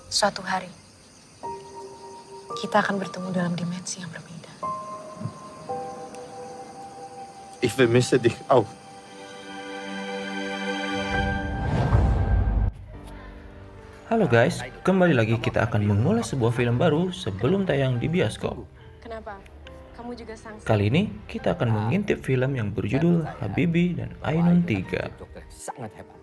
Suatu hari, kita akan bertemu dalam dimensi yang berbeda. Ich vermisse dich auch. Halo guys, kembali lagi kita akan mengulas sebuah film baru sebelum tayang di bioskop. Kenapa? Kamu juga sang. Kali ini kita akan mengintip film yang berjudul Habibie dan Ainun 3. Sangat hebat.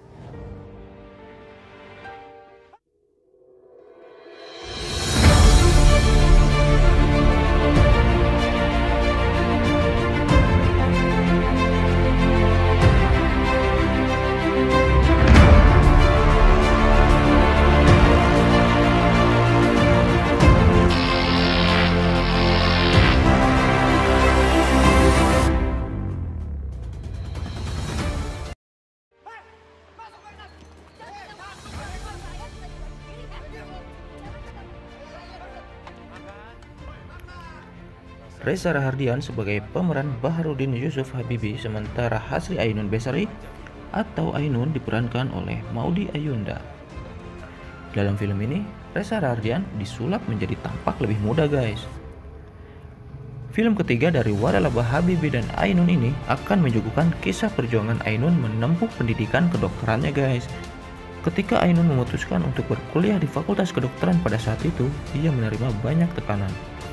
Reza Rahardian sebagai pemeran Baharudin Yusuf Habibie, sementara Hasri Ainun Besari atau Ainun diperankan oleh Maudy Ayunda. Dalam film ini, Reza Rahardian disulap menjadi tampak lebih muda guys. Film ketiga dari Waralaba Habibie dan Ainun ini akan menyuguhkan kisah perjuangan Ainun menempuh pendidikan kedokterannya guys. Ketika Ainun memutuskan untuk berkuliah di Fakultas Kedokteran pada saat itu, ia menerima banyak tekanan.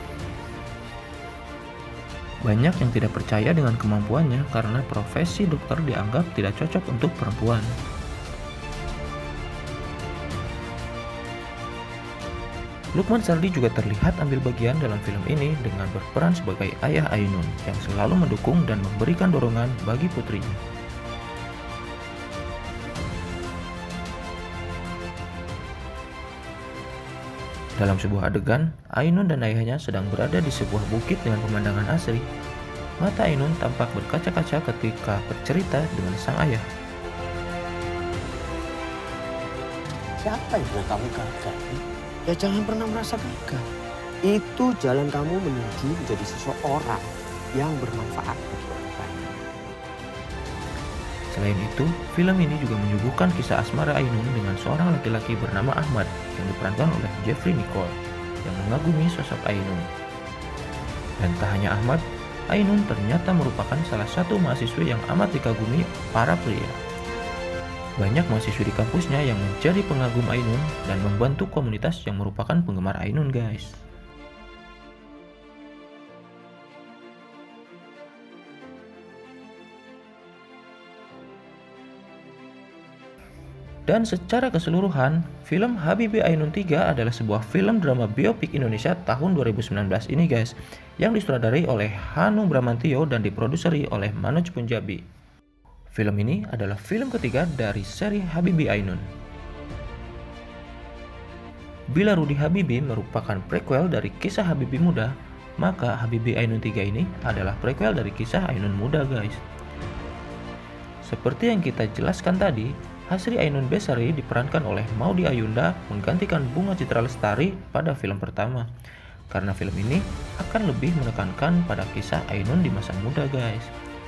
Banyak yang tidak percaya dengan kemampuannya karena profesi dokter dianggap tidak cocok untuk perempuan. Lukman Sardi juga terlihat ambil bagian dalam film ini dengan berperan sebagai ayah Ainun yang selalu mendukung dan memberikan dorongan bagi putrinya. Dalam sebuah adegan, Ainun dan ayahnya sedang berada di sebuah bukit dengan pemandangan asri. Mata Ainun tampak berkaca-kaca ketika bercerita dengan sang ayah. Siapa yang bilang kamu gagal? Ya jangan pernah merasa gagal. Itu jalan kamu menuju menjadi seseorang yang bermanfaat bagi orang banyak. Selain itu, film ini juga menyuguhkan kisah asmara Ainun dengan seorang laki-laki bernama Ahmad yang diperankan oleh Jeffrey Nicole yang mengagumi sosok Ainun. Dan tak hanya Ahmad, Ainun ternyata merupakan salah satu mahasiswi yang amat dikagumi para pria. Banyak mahasiswi di kampusnya yang menjadi pengagum Ainun dan membantu komunitas yang merupakan penggemar Ainun guys. Dan secara keseluruhan, film Habibie Ainun 3 adalah sebuah film drama biopik Indonesia tahun 2019 ini guys, yang disutradarai oleh Hanung Bramantyo dan diproduseri oleh Manoj Punjabi. Film ini adalah film ketiga dari seri Habibie Ainun. Bila Rudy Habibie merupakan prequel dari kisah Habibie muda, maka Habibie Ainun 3 ini adalah prequel dari kisah Ainun muda guys. Seperti yang kita jelaskan tadi, Hasri Ainun Besari diperankan oleh Maudy Ayunda menggantikan Bunga Citra Lestari pada film pertama. Karena film ini akan lebih menekankan pada kisah Ainun di masa muda guys.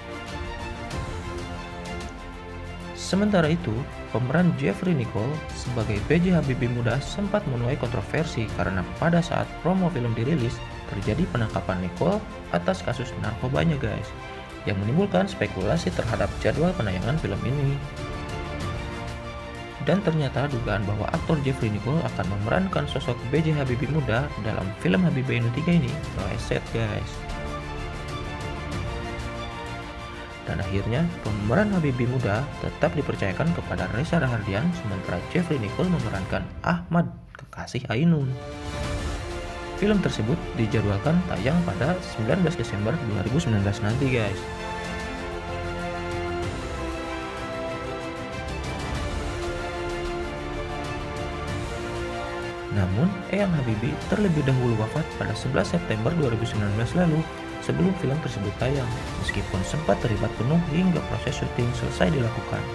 Sementara itu, pemeran Jeffrey Nicole sebagai PJ Habibie muda sempat menuai kontroversi karena pada saat promo film dirilis terjadi penangkapan Nicole atas kasus narkobanya guys, yang menimbulkan spekulasi terhadap jadwal penayangan film ini. Dan ternyata dugaan bahwa aktor Jeffrey Nicole akan memerankan sosok B.J. Habibie muda dalam film Habibie Ainun 3 ini meleset guys. Dan akhirnya pemeran Habibie muda tetap dipercayakan kepada Reza Rahardian, sementara Jeffrey Nicole memerankan Ahmad, kekasih Ainun. Film tersebut dijadwalkan tayang pada 19 Desember 2019 nanti guys. Namun, Eyang Habibie terlebih dahulu wafat pada 11 September 2019 lalu sebelum film tersebut tayang, meskipun sempat terlibat penuh hingga proses syuting selesai dilakukan.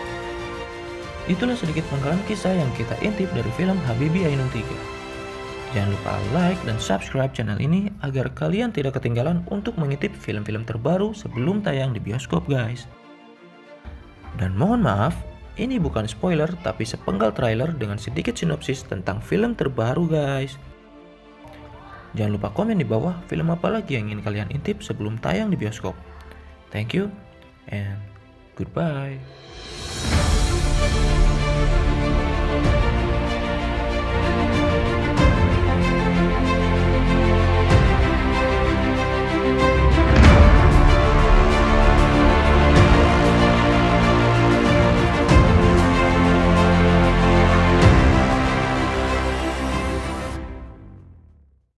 Itulah sedikit penggalan kisah yang kita intip dari film Habibie Ainun 3. Jangan lupa like dan subscribe channel ini agar kalian tidak ketinggalan untuk mengintip film-film terbaru sebelum tayang di bioskop guys. Dan mohon maaf, ini bukan spoiler tapi sepenggal trailer dengan sedikit sinopsis tentang film terbaru guys. Jangan lupa komen di bawah film apa lagi yang ingin kalian intip sebelum tayang di bioskop. Thank you and goodbye.